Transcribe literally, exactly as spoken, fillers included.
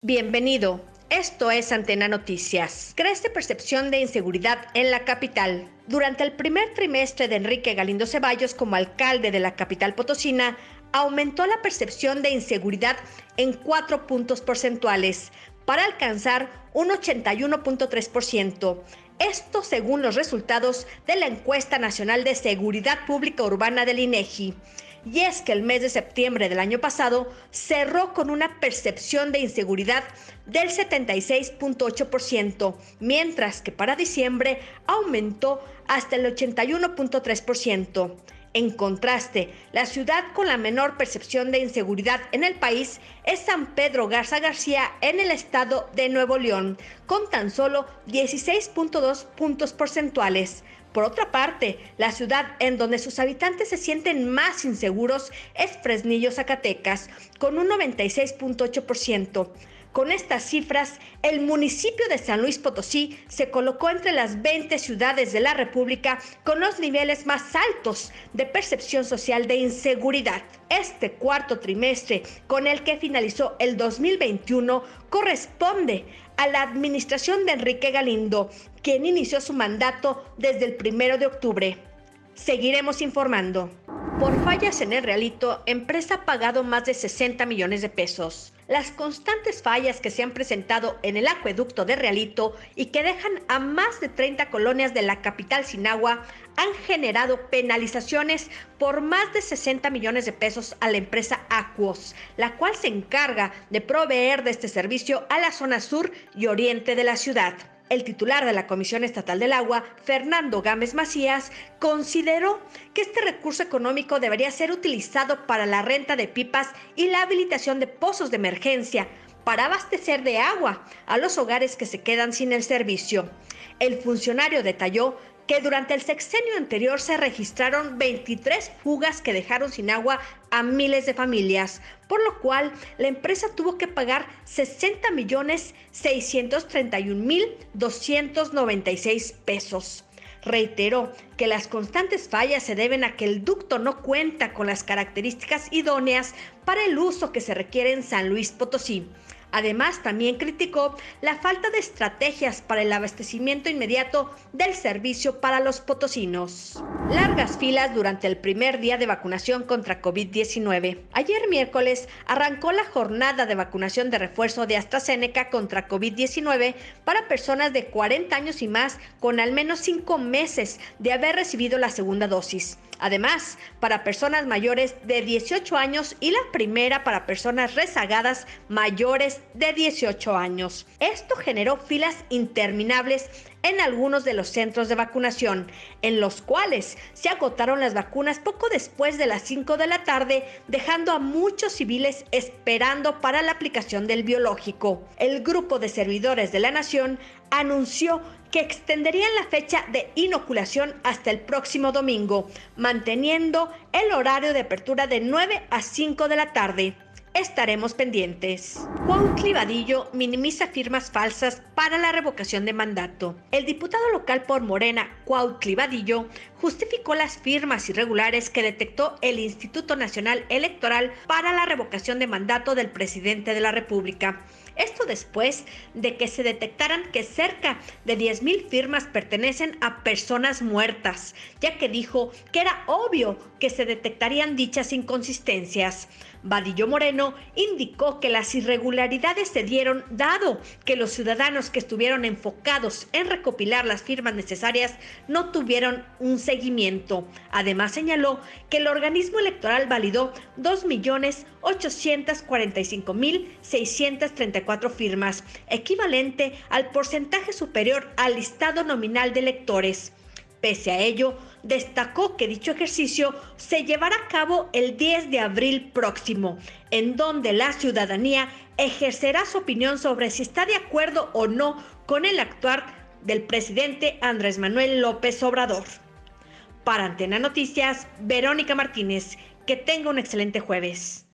Bienvenido. Esto es Antena Noticias. Crece percepción de inseguridad en la capital. Durante el primer trimestre de Enrique Galindo Ceballos como alcalde de la capital potosina, aumentó la percepción de inseguridad en cuatro puntos porcentuales, para alcanzar un ochenta y uno punto tres por ciento. Esto según los resultados de la Encuesta Nacional de Seguridad Pública Urbana del INEGI. Y es que el mes de septiembre del año pasado cerró con una percepción de inseguridad del setenta y seis punto ocho por ciento, mientras que para diciembre aumentó hasta el ochenta y uno punto tres por ciento. En contraste, la ciudad con la menor percepción de inseguridad en el país es San Pedro Garza García, en el estado de Nuevo León, con tan solo dieciséis punto dos puntos porcentuales. Por otra parte, la ciudad en donde sus habitantes se sienten más inseguros es Fresnillo, Zacatecas, con un noventa y seis punto ocho por ciento. Con estas cifras, el municipio de San Luis Potosí se colocó entre las veinte ciudades de la República con los niveles más altos de percepción social de inseguridad. Este cuarto trimestre, con el que finalizó el dos mil veintiuno, corresponde a la administración de Enrique Galindo, quien inició su mandato desde el primero de octubre. Seguiremos informando. Por fallas en el Realito, empresa ha pagado más de sesenta millones de pesos. Las constantes fallas que se han presentado en el acueducto de Realito y que dejan a más de treinta colonias de la capital sin agua han generado penalizaciones por más de sesenta millones de pesos a la empresa Aquos, la cual se encarga de proveer de este servicio a la zona sur y oriente de la ciudad. El titular de la Comisión Estatal del Agua, Fernando Gámez Macías, consideró que este recurso económico debería ser utilizado para la renta de pipas y la habilitación de pozos de emergencia para abastecer de agua a los hogares que se quedan sin el servicio. El funcionario detalló que durante el sexenio anterior se registraron veintitrés fugas que dejaron sin agua a miles de familias, por lo cual la empresa tuvo que pagar sesenta millones seiscientos treinta y un mil doscientos noventa y seis pesos. Reiteró que las constantes fallas se deben a que el ducto no cuenta con las características idóneas para el uso que se requiere en San Luis Potosí. Además, también criticó la falta de estrategias para el abastecimiento inmediato del servicio para los potosinos. Largas filas durante el primer día de vacunación contra COVID diecinueve. Ayer miércoles arrancó la jornada de vacunación de refuerzo de AstraZeneca contra COVID diecinueve para personas de cuarenta años y más con al menos cinco meses de haber recibido la segunda dosis. Además, para personas mayores de dieciocho años y la primera para personas rezagadas mayores de dieciocho años. Esto generó filas interminables en algunos de los centros de vacunación, en los cuales se agotaron las vacunas poco después de las cinco de la tarde, dejando a muchos civiles esperando para la aplicación del biológico. El grupo de servidores de la Nación anunció que extenderían la fecha de inoculación hasta el próximo domingo, manteniendo el horario de apertura de nueve a cinco de la tarde. Estaremos pendientes. Cuautli Vadillo minimiza firmas falsas para la revocación de mandato. El diputado local por Morena, Cuautli Vadillo, justificó las firmas irregulares que detectó el Instituto Nacional Electoral para la revocación de mandato del presidente de la República. Esto después de que se detectaran que cerca de diez mil firmas pertenecen a personas muertas, ya que dijo que era obvio que se detectarían dichas inconsistencias. Vadillo Moreno indicó que las irregularidades se dieron dado que los ciudadanos que estuvieron enfocados en recopilar las firmas necesarias no tuvieron un seguimiento. Además señaló que el organismo electoral validó dos millones ochocientos cuarenta y cinco mil seiscientos treinta y cuatro firmas, equivalente al porcentaje superior al listado nominal de electores. Pese a ello, destacó que dicho ejercicio se llevará a cabo el diez de abril próximo, en donde la ciudadanía ejercerá su opinión sobre si está de acuerdo o no con el actuar del presidente Andrés Manuel López Obrador. Para Antena Noticias, Verónica Martínez, que tenga un excelente jueves.